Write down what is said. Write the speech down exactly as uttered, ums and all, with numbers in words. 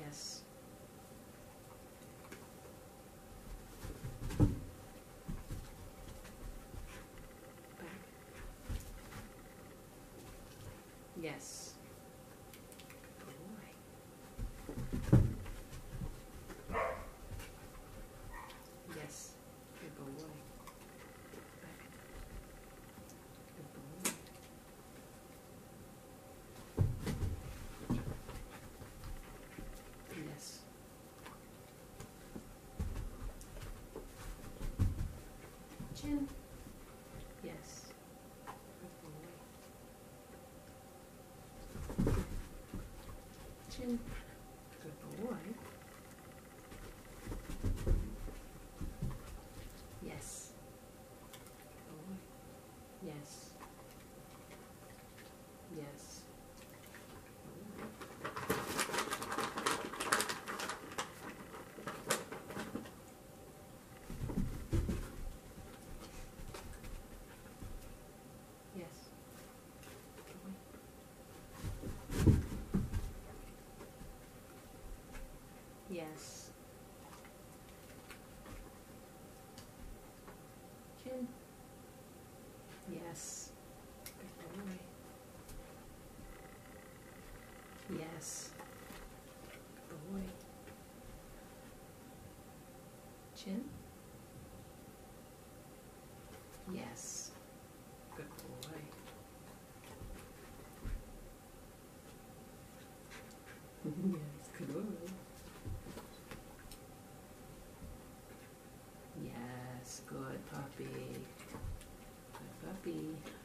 Yes. Back. Yes. Good boy. Yes. Good boy. Back. Good boy. Yes. Chin. Yes. Good boy. Chin. Good boy. Yes. Good boy. Yes. Yes. Yes. Yes. Chin. Yes. Good boy. Yes. Good boy. Chin. Yes. Good boy. Yes. Good boy. Yes. Good puppy. Good puppy.